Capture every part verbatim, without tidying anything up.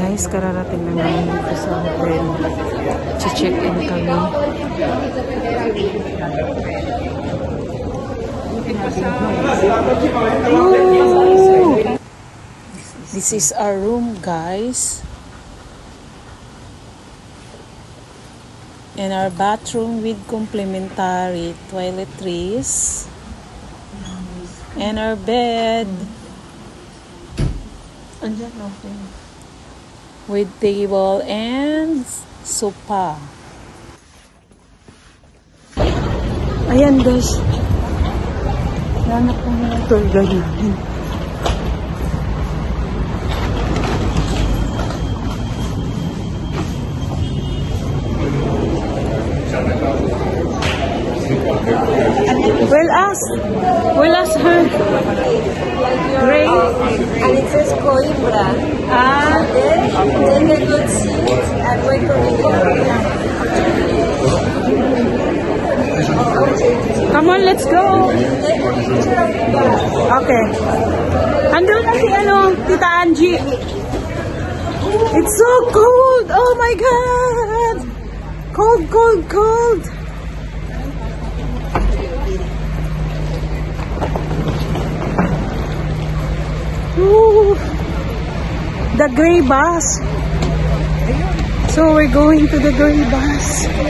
Guys, kararating lang namin dito sa hotel. Che-check-in kami. Ooh! This is our room, guys. And our bathroom with complimentary toiletries. And our bed. With table and sofa. Ayan, guys. Hanap ko na ito. Ganyan. We'll ask. We'll ask her. Gray. And it says Coimbra. Ah. Then, then a good seat and wait for me. Come on, let's go. Okay. Andun na si ano, Tita Angie. It's so cold. Oh my God. Cold, cold, cold. Ooh, the gray bus. So we're going to the gray bus.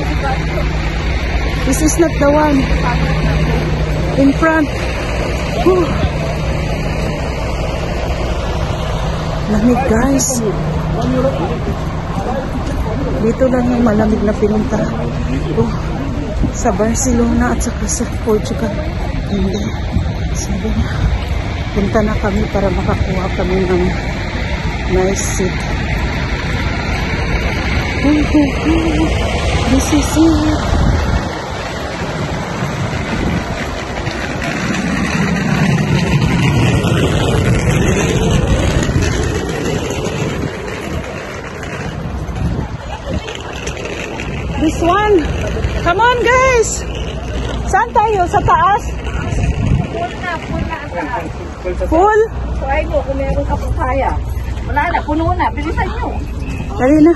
This is not the one in front. Ooh. Lamig, guys. Dito lang yung malamig na pinunta. Oh, sa Barcelona at saka sa Portugal. Hindi. Sabi na. Punta na kami para makakuha kami ng nice seat. This is it. This one. Come on, guys. Saan tayo? Sa taas? Full? Try mo kung meron ka papaya. Wala na, puno na. Bilisan nyo. Dali na.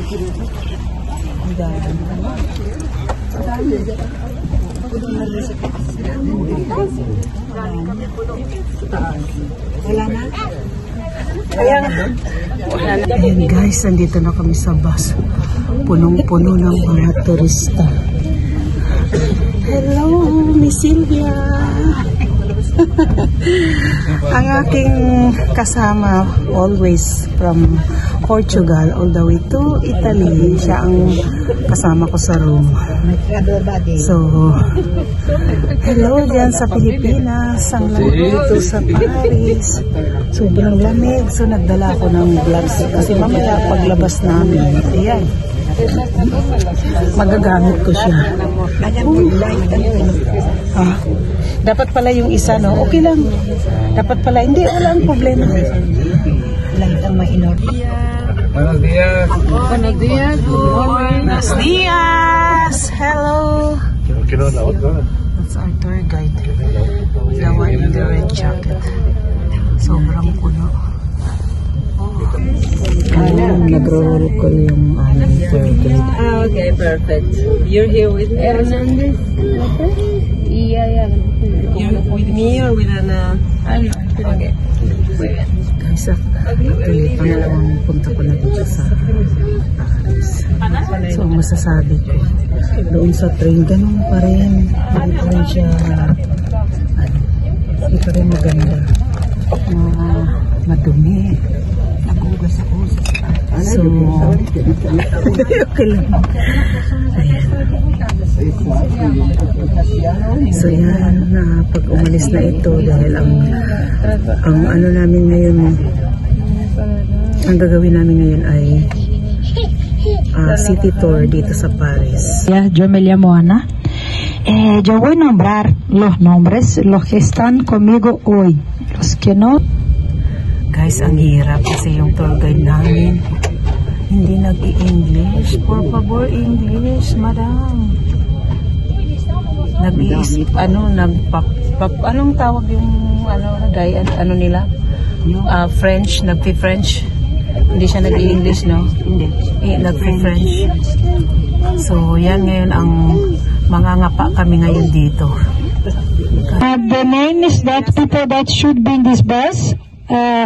Wala na? Kaya nga. Ayan, guys, nandito na kami sa bus. Punong-puno ng mga turista. Hello, Miss Sylvia. Ang aking kasama always from Portugal all the way to Italy. Siya ang kasama ko sa room. So, hello dyan sa Pilipinas. Ang lamig dito sa Paris. Sobrang lamig. So, nagdala ako ng gloves. Kasi mamaya paglabas namin, ayan, magagamit ko siya. Ah, dapat pala yung isa, no? Okay lang. Dapat pala. Hindi, wala ang problema. Lang ang mainor. Buenos días. Buenos días. Buenos días. Hello. Quiero la otra. That's our tour guide. The one in the red jacket. Sobrang puno. Ayun, nagro-roll ko yung aming tour guide. Ah, okay, perfect. You're here with Hernandez? Yeah, yeah. You're with me or with an... Uh, Okay. guys, actually, pangalawang punta ko na dito sa Paris. So, ang masasabi ko, doon sa train, ganun pa rin. Hindi pa rin siya, ano, hindi pa rin maganda. Uh, madumi. Nagugas ako. So, okay lang. Ayan. So, yan, na pag umalis na ito, dahil ang, ang ano namin ngayon, ang gagawin namin ngayon ay uh, city tour dito sa Paris. Yo me llamo Ana. Eh, yo voy a nombrar los nombres, los que están conmigo hoy. Los que no. Guys, ang hirap kasi yung tour guide namin hindi nag-i-English. Por favor, English, madam. Nag-i- ano, nagpap, pap, anong tawag yung, ano, guy, ano nila? Uh, French, nagpi-French. Hindi siya nag-i-English, no? Hindi. Eh, nag-French. So, yan ngayon ang mangangapa kami ngayon dito. Uh, the name is that people that should be in this bus. Uh,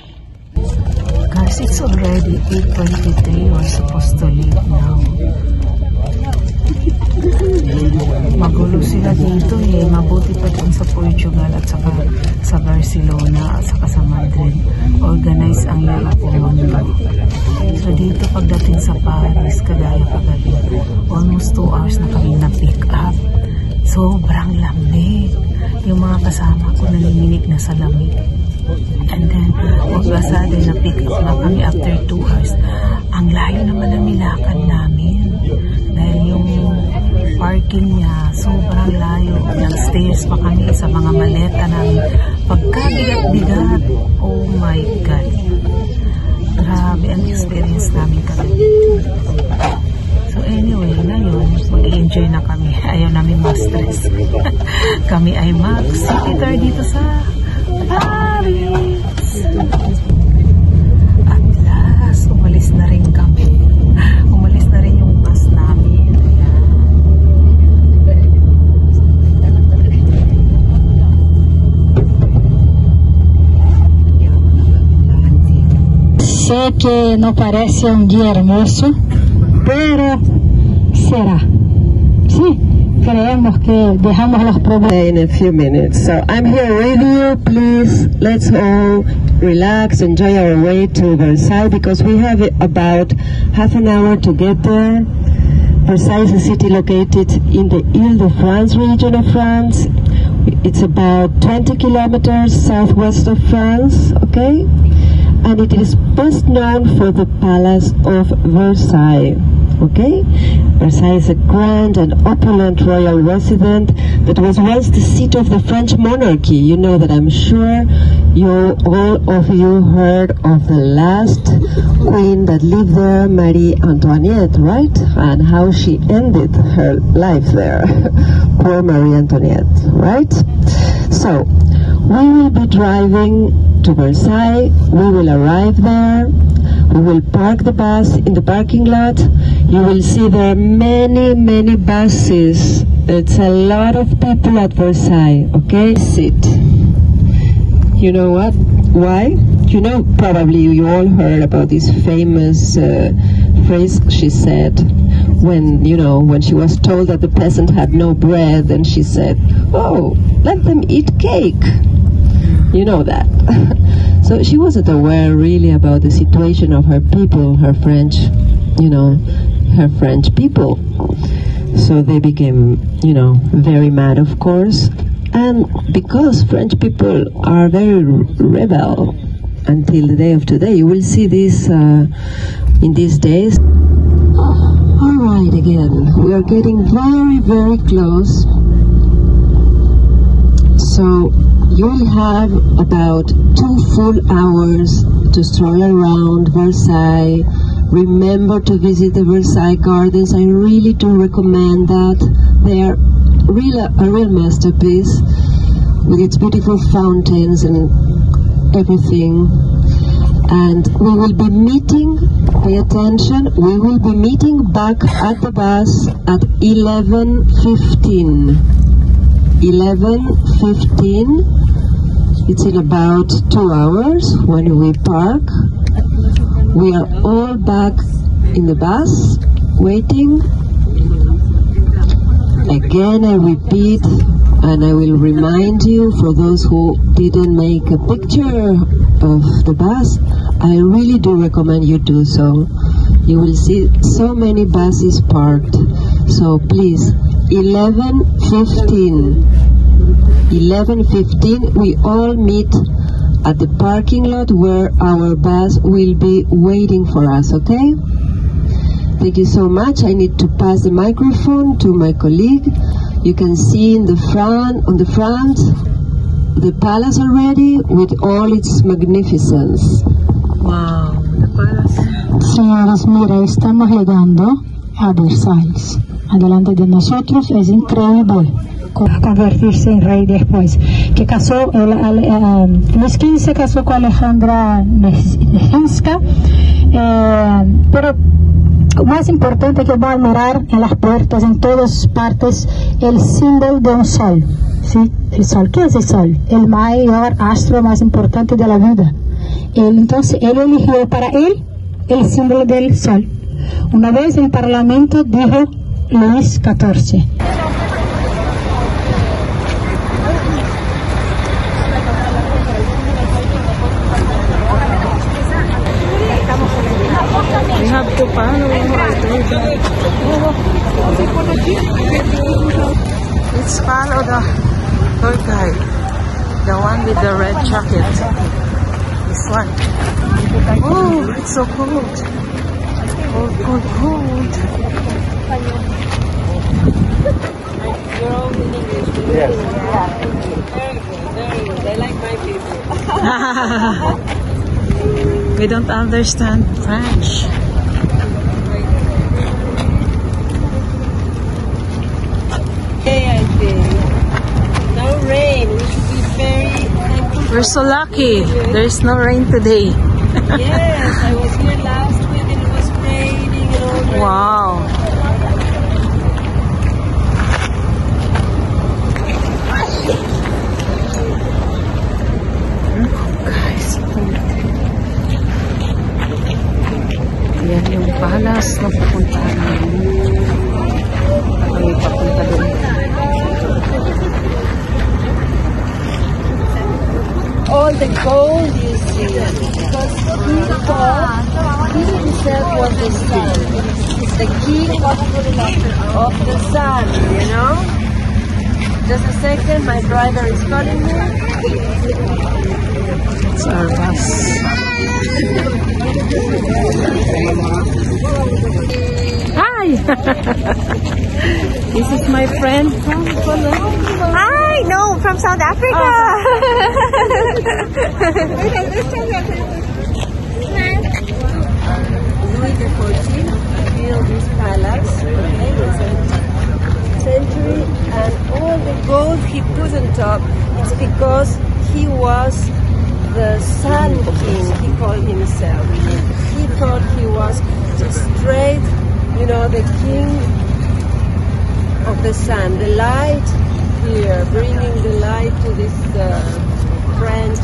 Guys, it's already eight twenty-three. We're supposed to leave now. Magulo sila dito eh. Mabuti pa dun sa Portugal at saka sa Barcelona at saka sa Madrid. Organize ang European. So dito pagdating sa Paris, kagaya kagabi, almost two hours na kami na-pick up. Sobrang lamig. Yung mga kasama ko nanginginig na sa lamig. And then, magbasada na pick up na kami after two hours. Ang layo naman ang nilakad namin. Dahil yung parking niya, sobrang layo. Nag-stairs pa kami sa mga maleta namin. Pagkabigat-bigat, oh my God. Grabe ang experience namin kami. So anyway, ngayon, mag-i-enjoy na kami. Ayaw namin ma-stress. Kami ay mag-city tour dito sa Paris. At last, umalis na rin kami. Umalis na rin yung bus namin. Sé que no parece un día hermoso, pero será. Sí. Creemos que dejamos los problemas. In a few minutes. So I'm here with you. Please, let's all relax, enjoy our way to Versailles because we have about half an hour to get there. Versailles is a city located in the Ile-de-France region of France. It's about twenty kilometers southwest of France, okay? And it is best known for the Palace of Versailles. Okay? Versailles is a grand and opulent royal residence that was once the seat of the French monarchy. You know that I'm sure you, all of you heard of the last queen that lived there, Marie Antoinette, right? And how she ended her life there. Poor Marie Antoinette, right? So, we will be driving to Versailles. We will arrive there. We will park the bus in the parking lot. You will see there are many, many buses. It's a lot of people at Versailles, okay? Sit. You know what? Why? You know, probably you all heard about this famous uh, phrase she said when, you know, when she was told that the peasant had no bread, and she said, oh, let them eat cake. You know that. So she wasn't aware really about the situation of her people, her French, you know, her French people. So they became, you know, very mad, of course. And because French people are very rebel until the day of today, you will see this uh, in these days. All right, again, we are getting very, very close. So you'll have about two full hours to stroll around Versailles. Remember to visit the Versailles Gardens. I really do recommend that. They are real, a real masterpiece with its beautiful fountains and everything. And we will be meeting, pay attention, we will be meeting back at the bus at eleven fifteen. eleven fifteen. It's in about two hours when we park. We are all back in the bus, waiting. Again, I repeat, and I will remind you, for those who didn't make a picture of the bus, I really do recommend you do so. You will see so many buses parked. So please, eleven fifteen. eleven fifteen, we all meet at the parking lot where our bus will be waiting for us, okay? Thank you so much. I need to pass the microphone to my colleague. You can see in the front, on the front, the palace already with all its magnificence. Wow, the palace. Señoras, mira, estamos llegando a Versailles. Adelante de nosotros es increíble. convertirse en rey después. Que casó, el, el, um, Luis quince se casó con Alejandra Nezinska, eh, pero más importante que va a mirar en las puertas, en todas partes, el símbolo de un sol. ¿Sí? El sol, ¿qué es el sol? El mayor astro más importante de la vida. Él, entonces, él eligió para él el símbolo del sol. Una vez en el Parlamento dijo Luis catorce. We have to follow. Let's follow the tour guide, the one with the red jacket. This one. Oh, it's so cold. Cold, cold, cold. You're all in English. Yes. Yeah. Very good, very good. I like my people. We don't understand French. Okay, I think. No rain. We should be very thankful. We're so lucky. There's no rain today. Yes, I was here last week and it was raining and all that. Wow. Guys, yan yung palace na pupuntahan namin. Kami papunta doon. All the gold you see, because he thought he himself was the sun. He's the king of, of the sun, you know? Just a second, my driver is calling me. It's our bus. Hi! This is my friend from Colombia. Hi, no, from South Africa. Louis the fourteenth built this palace in the seventeenth century, and all the gold he put on top is because he was the Sun King, he called himself. He thought he was just straight, you know, the king of the sun, the light here, bringing the light to this uh, French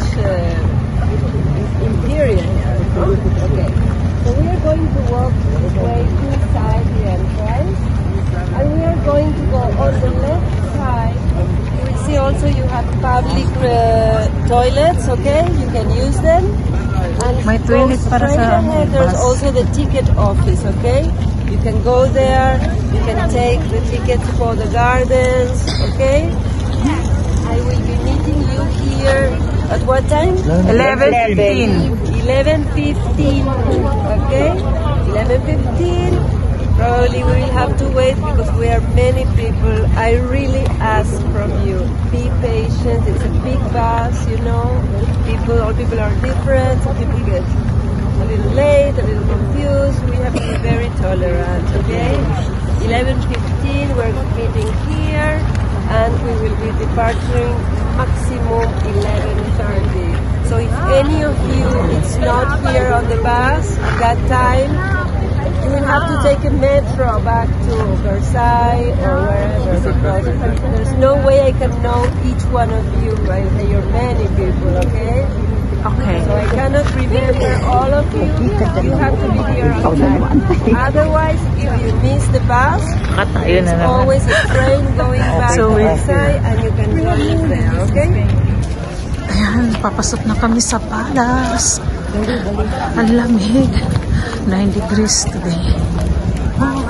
uh, imperial. Okay, so we are going to walk this way inside the entrance, and we are going to go on the left side. You will see also you have public uh, toilets, okay? You can use them. And May go toilet para straight sa ahead, there's bus. also the ticket office, okay? You can go there, you can take the tickets for the gardens, okay? I will be meeting you here at what time? eleven fifteen. eleven fifteen, okay? eleven fifteen. Probably we will have to wait because we are many people. I really ask from you, be patient. It's a big bus, you know. People, all people are different. Some people get a little late, a little confused. We have to be very tolerant, okay? eleven fifteen, we're meeting here, and we will be departing maximum eleven thirty. So if any of you is not here on the bus at that time, you will have to take a metro back to Versailles or wherever, because there's no way I can know each one of you. Right? You're many people, okay? Okay. So I cannot remember all of you. You have to be here on time. Otherwise, if you miss the bus, Katayo na it's naman. always a train going back So to we- Versailles, and you can join us there, okay? Ayan, papasok na kami sa palace. Ang lamig. nine degrees today. Oh.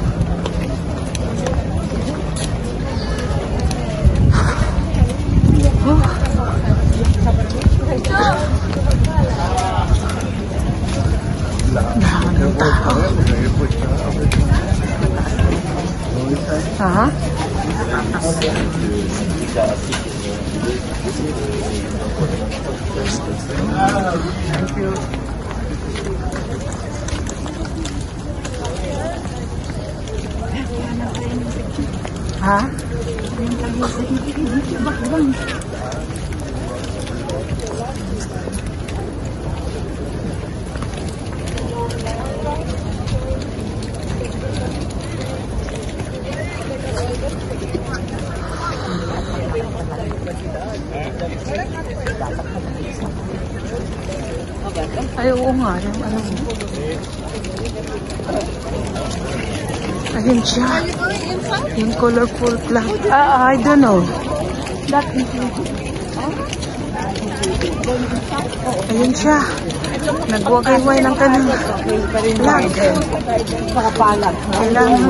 Oh. Daming tao. Aha. Thank you. Ha? Ay, oo nga. Yung ano mo. Ayun siya. Yung colorful flag. Ah, I don't know. Ayun siya. Nagwagay-way ng kanyang flag. Kailangan.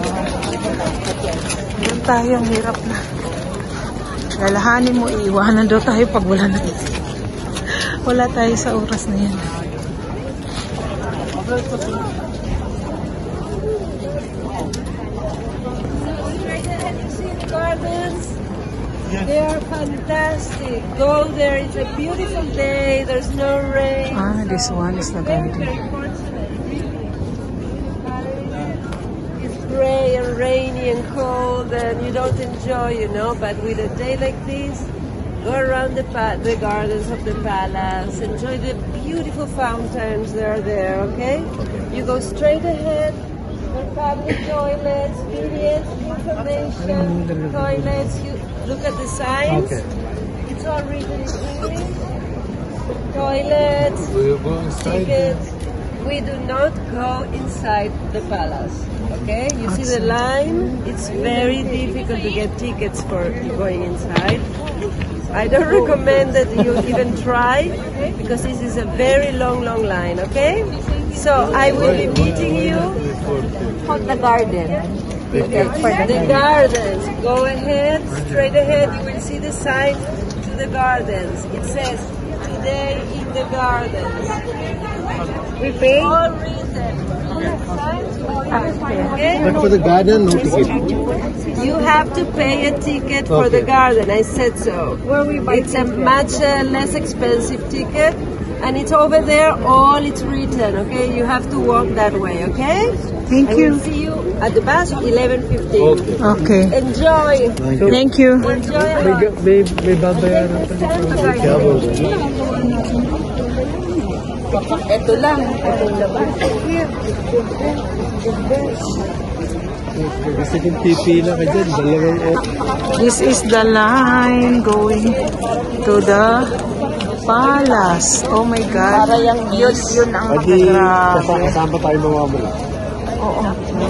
Doon tayo, ang hirap na. Lalahanin mo, iiwanan daw tayo pag wala na. Wala tayo sa oras na yan. Gardens, they are fantastic. Go there, it's a beautiful day, there's no rain. Ah, this one is the garden. It's gray and rainy and cold and you don't enjoy, you know, but with a day like this, go around the, pa the gardens of the palace, enjoy the beautiful fountains that are there, okay? You go straight ahead, for public toilets, periods, information, toilets, you look at the signs, Okay. it's all written in English, toilets, We'll go inside. tickets. We do not go inside the palace, okay? You see the line? It's very difficult to get tickets for going inside. I don't recommend that you even try because this is a very long, long line, okay? So I will be meeting you For the garden. the gardens. Go ahead, straight ahead, you will see the sign to the gardens. It says, today in the gardens. We pay? All written. Okay? But for the garden, no ticket. You have to pay a ticket for the Okay. garden. I said so. It's a much uh, less expensive ticket, and it's over there. All it's written. Okay, you have to walk that way. Okay. Thank I you. will see you at the bus eleven fifteen. Okay. Enjoy. Thank you. Enjoy. a May, lot. may, may babayaran pa dito. Ito lang. Itong labas. Kasi kung pipila ka dyan, dalawang oras. This is the line going to the palace. Oh my God. Yun, yun ang Pati grabe. kasama tayo mamamula. Oo.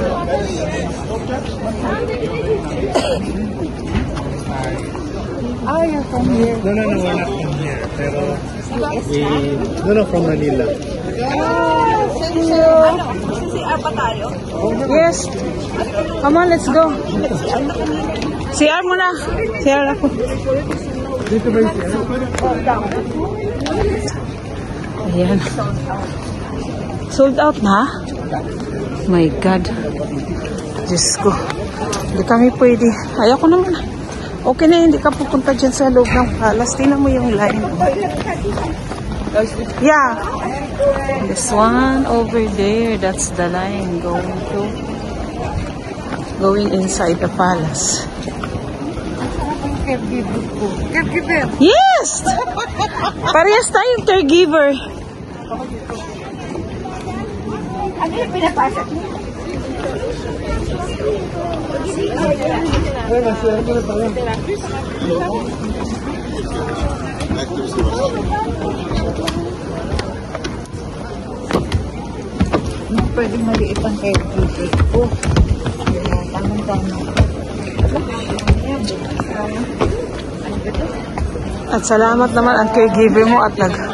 Ah, you're from here. No, no, no, we're not from here. Pero, we, no, no, from Manila. Yes. Come on, let's go. C R muna. C R ako. Dito ba yung Ayan. Sold out na? My God. Diyos ko. Hindi kami pwede. Ayoko naman. Okay na, hindi ka pupunta dyan sa loob ng palace. Tingnan mo yung line. Yeah. This one over there, that's the line going to going inside the palace. Caregiver. Yes! Parehas tayong caregiver. Ano yung pinapasok niyo? Pwedeng maliit ang caregiver ko. Tamang-tama. At salamat naman ang caregiver mo at nag...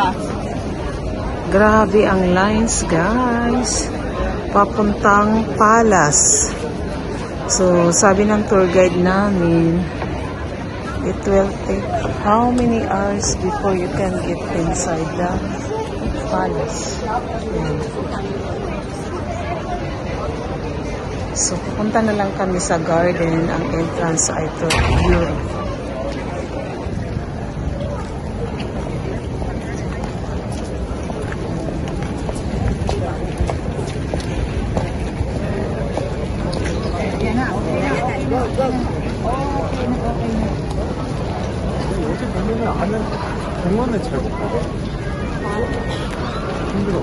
Grabe ang lines, guys. Papuntang palace. So, sabi ng tour guide namin, it will take how many hours before you can get inside the palace. Ayan. So, pupunta na lang kami sa garden. Ang entrance ay ito. Beautiful. Yan na, okay na. Go, go. Okay na, okay na. 공원을 잘 못 가봐. 힘들어.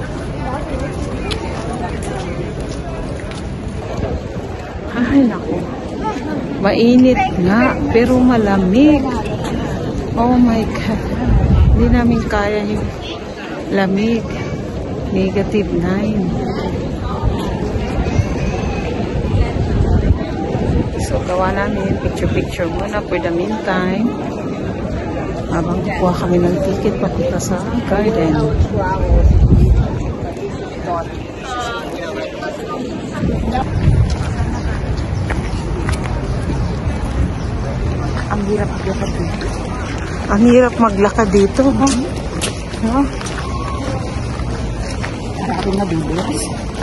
Ay, naku. Mainit nga, pero malamig. Oh my God. Hindi namin kaya yung lamig. Negative nine. So, gawa namin picture-picture muna for the meantime. Habang kukuha kami ng ticket papunta sa garden. Ang hirap maglakad dito. Ang hirap maglakad dito, ha? Ha? Marami na bibilas.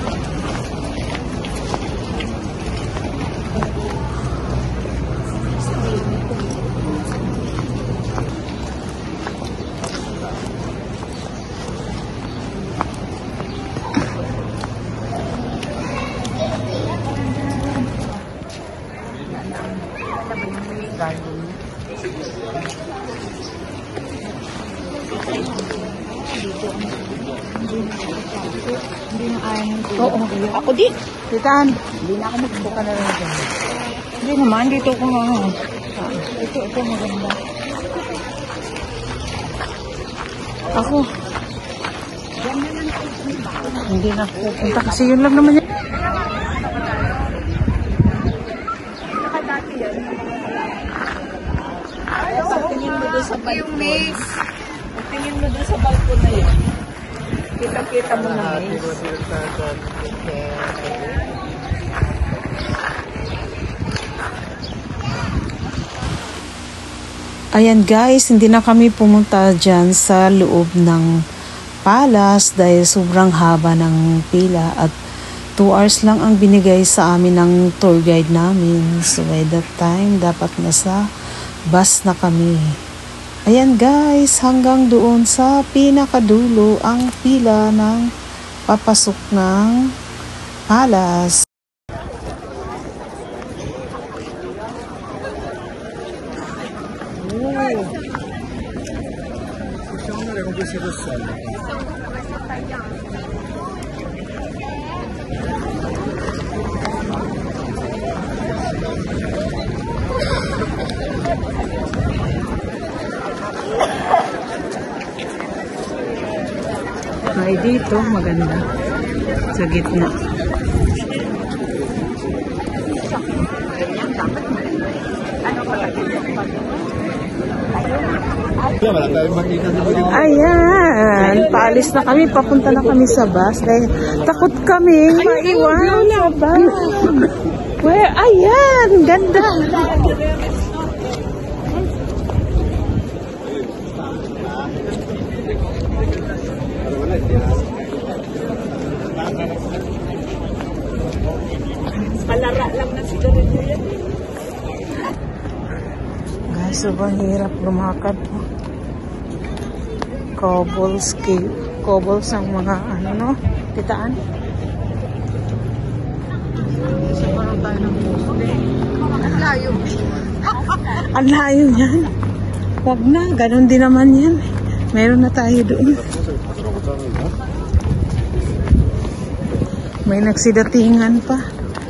Oo, ako din. Titan, hindi na ako magbuka na rin dyan. Hindi naman, dito ko nga. Ito, ito maganda. Ako. Hindi na ako pupunta kasi yun lang naman yan. Tingin mo doon sa balkon. Tingin mo doon sa balkon na yun. Kita-kita mo na maze. Ayan guys, hindi na kami pumunta dyan sa loob ng palace dahil sobrang haba ng pila at two hours lang ang binigay sa amin ng tour guide namin. So by that time, dapat nasa bus na kami. Ayan guys, hanggang doon sa pinakadulo ang pila ng papasok ng palace. Ay, dito maganda sa gitna. Ayan, paalis na kami, papunta na kami sa bus dahil takot kami maiwan sa bus. Where? Ayan, ganda. Palara lang na sigarilyo yan. Guys, sobrang hirap lumakad po. Cobbles, cobbles ang mga ano, no? Titaan. Sobrang tayo ng puso. Ang layo. Ang layo yan. Wag na, ganun din naman yan. Meron na tayo doon. May nagsidatingan pa.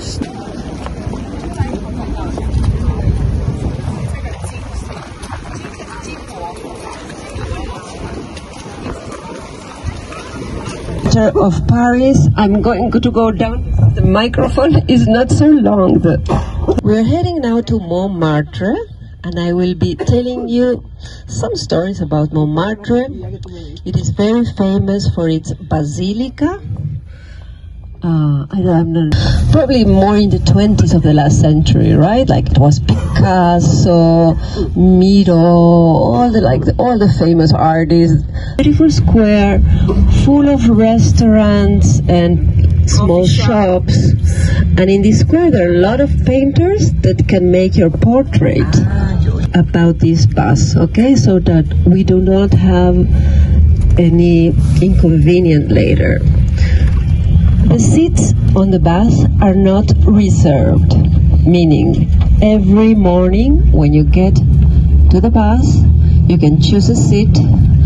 Of Paris, I'm going to go down. The microphone is not so long. We're heading now to Montmartre, and I will be telling you some stories about Montmartre. It is very famous for its basilica. Uh, I don't know, probably more in the twenties of the last century, right? Like it was Picasso, Miro, all the like the, all the famous artists. Beautiful square, full of restaurants and small shops. And in this square, there are a lot of painters that can make your portrait about this bus. Okay, so that we do not have any inconvenience later. The seats on the bus are not reserved, meaning every morning when you get to the bus, you can choose a seat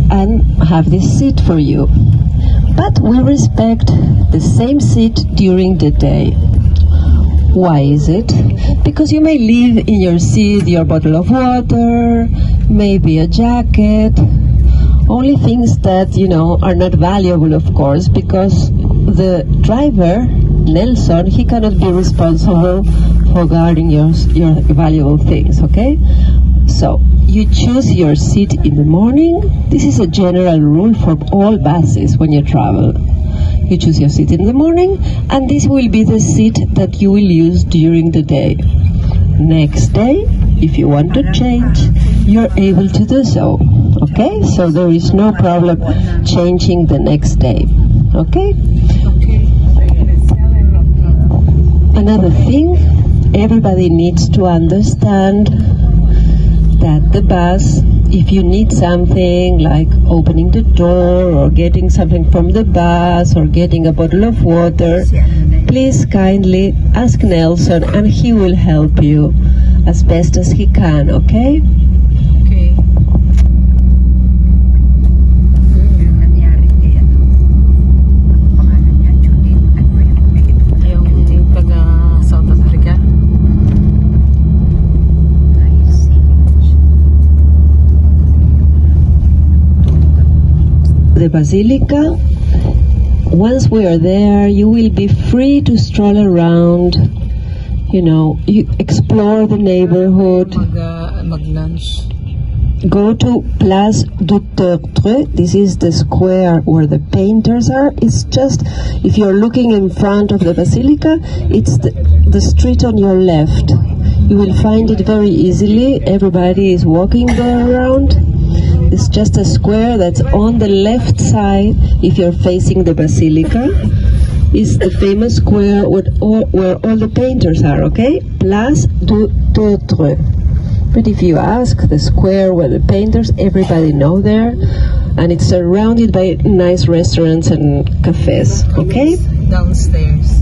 and have this seat for you. But we respect the same seat during the day. Why is it? Because you may leave in your seat your bottle of water, maybe a jacket, only things that, you know, are not valuable, of course, because the driver, Nelson, he cannot be responsible for guarding your, your valuable things, okay? So, you choose your seat in the morning. This is a general rule for all buses when you travel. You choose your seat in the morning, and this will be the seat that you will use during the day. Next day, if you want to change, you're able to do so. Okay? So there is no problem changing the next day. Okay? Another thing, everybody needs to understand that the bus, if you need something like opening the door or getting something from the bus or getting a bottle of water, please kindly ask Nelson and he will help you as best as he can, okay? Okay. Yung taga South Africa? The Basilica. Once we are there, you will be free to stroll around, you know, you explore the neighborhood. Mag, uh, mag-lunch. Go to Place du Tertre. This is the square where the painters are. It's just, if you're looking in front of the Basilica, it's the, the street on your left. You will find it very easily. Everybody is walking there around. It's just a square that's on the left side if you're facing the Basilica. It's the famous square with all, where all the painters are, okay? Place du Tertre. But if you ask the square where the painters, everybody know there, and it's surrounded by nice restaurants and cafes, okay? Downstairs.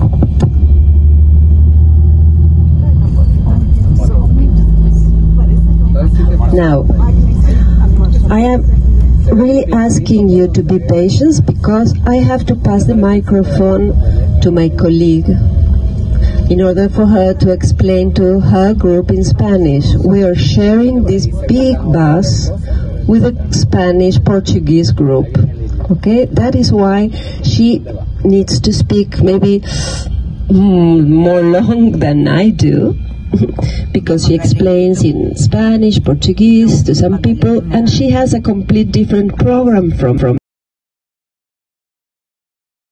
Now, I am really asking you to be patient because I have to pass the microphone to my colleague in order for her to explain to her group in Spanish. We are sharing this big bus with a Spanish-Portuguese group. Okay, that is why she needs to speak maybe mm, more long than I do. Because she explains in Spanish, Portuguese to some people, and she has a complete different program from, from